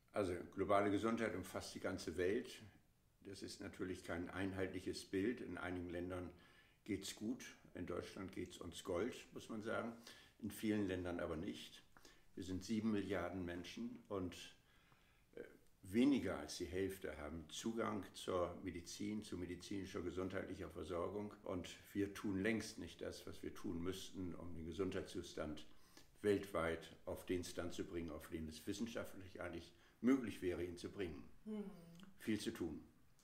Also globale Gesundheit umfasst die ganze Welt. Das ist natürlich kein einheitliches Bild. In einigen Ländern geht es gut. In Deutschland geht es uns Gold, muss man sagen. In vielen Ländern aber nicht. Wir sind 7 Milliarden Menschen und weniger als die Hälfte haben Zugang zur Medizin, zu medizinischer, gesundheitlicher Versorgung. Und wir tun längst nicht das, was wir tun müssten, um den Gesundheitszustand weltweit auf den Stand zu bringen, auf den es wissenschaftlich eigentlich möglich wäre, ihn zu bringen. Viel zu tun.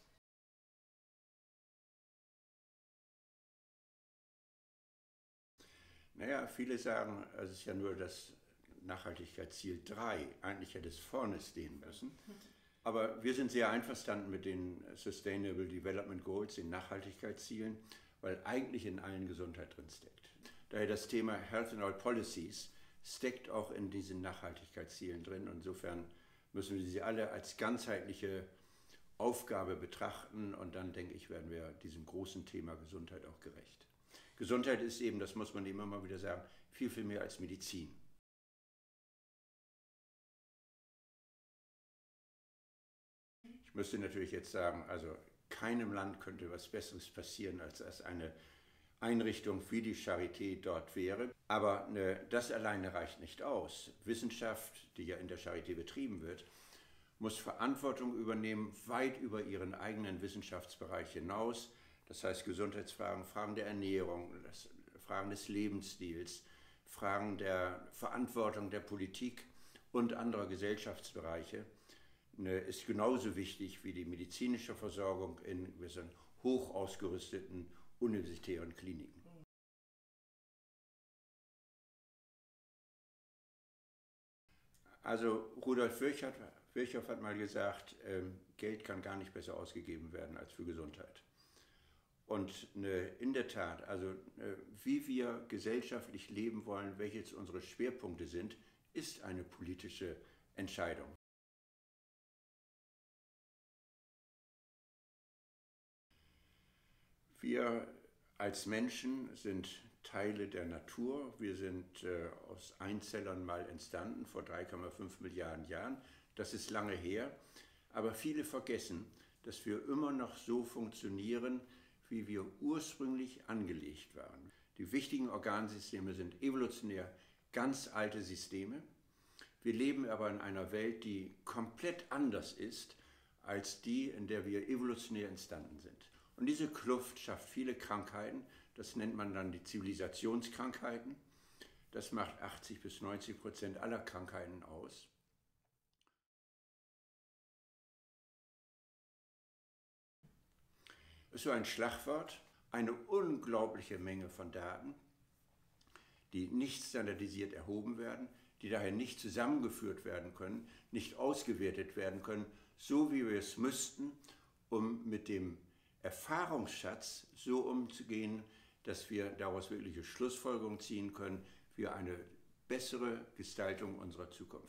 Naja, viele sagen, es ist ja nur das Nachhaltigkeitsziel 3. Eigentlich hätte es vorne stehen müssen. Aber wir sind sehr einverstanden mit den Sustainable Development Goals, den Nachhaltigkeitszielen, weil eigentlich in allen Gesundheit drin steckt. Daher das Thema Health in All Policies steckt auch in diesen Nachhaltigkeitszielen drin. Insofern müssen wir sie alle als ganzheitliche Aufgabe betrachten und dann, denke ich, werden wir diesem großen Thema Gesundheit auch gerecht. Gesundheit ist eben, das muss man immer mal wieder sagen, viel, viel mehr als Medizin. Ich müsste natürlich jetzt sagen, also keinem Land könnte was Besseres passieren, als dass eine Einrichtung wie die Charité dort wäre. Aber das alleine reicht nicht aus. Wissenschaft, die ja in der Charité betrieben wird, muss Verantwortung übernehmen, weit über ihren eigenen Wissenschaftsbereich hinaus. Das heißt Gesundheitsfragen, Fragen der Ernährung, Fragen des Lebensstils, Fragen der Verantwortung der Politik und anderer Gesellschaftsbereiche ist genauso wichtig wie die medizinische Versorgung in gewissen hoch ausgerüsteten universitären Kliniken. Also Rudolf Virchow hat mal gesagt, Geld kann gar nicht besser ausgegeben werden als für Gesundheit. Und in der Tat, also wie wir gesellschaftlich leben wollen, welche jetzt unsere Schwerpunkte sind, ist eine politische Entscheidung. Wir als Menschen sind Teile der Natur. Wir sind aus Einzellern mal entstanden, vor 3,5 Milliarden Jahren. Das ist lange her. Aber viele vergessen, dass wir immer noch so funktionieren, wie wir ursprünglich angelegt waren. Die wichtigen Organsysteme sind evolutionär ganz alte Systeme. Wir leben aber in einer Welt, die komplett anders ist als die, in der wir evolutionär entstanden sind. Und diese Kluft schafft viele Krankheiten, das nennt man dann die Zivilisationskrankheiten. Das macht 80-90% aller Krankheiten aus. Das ist so ein Schlagwort, eine unglaubliche Menge von Daten, die nicht standardisiert erhoben werden, die daher nicht zusammengeführt werden können, nicht ausgewertet werden können, so wie wir es müssten, um mit dem Erfahrungsschatz so umzugehen, dass wir daraus wirkliche Schlussfolgerungen ziehen können für eine bessere Gestaltung unserer Zukunft.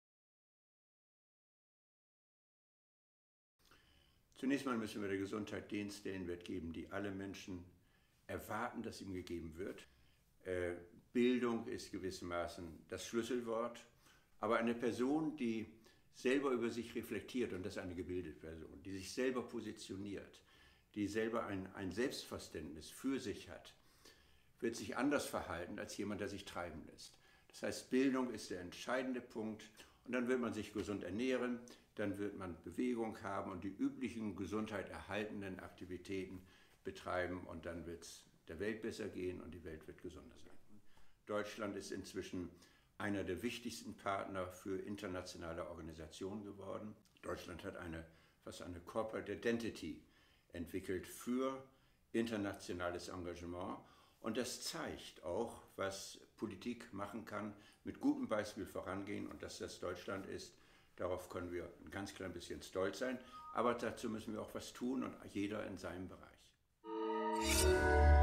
Zunächst mal müssen wir der Gesundheit den Stellenwert geben, die alle Menschen erwarten, dass ihm gegeben wird. Bildung ist gewissermaßen das Schlüsselwort, aber eine Person, die selber über sich reflektiert, und das ist eine gebildete Person, die sich selber positioniert, die selber ein Selbstverständnis für sich hat, wird sich anders verhalten als jemand, der sich treiben lässt. Das heißt, Bildung ist der entscheidende Punkt und dann wird man sich gesund ernähren, dann wird man Bewegung haben und die üblichen Gesundheit erhaltenden Aktivitäten betreiben und dann wird es der Welt besser gehen und die Welt wird gesunder sein. Deutschland ist inzwischen einer der wichtigsten Partner für internationale Organisationen geworden. Deutschland hat fast eine Corporate Identity entwickelt für internationales Engagement und das zeigt auch, was Politik machen kann, mit gutem Beispiel vorangehen und dass das Deutschland ist. Darauf können wir ein ganz klein bisschen stolz sein, aber dazu müssen wir auch was tun und jeder in seinem Bereich.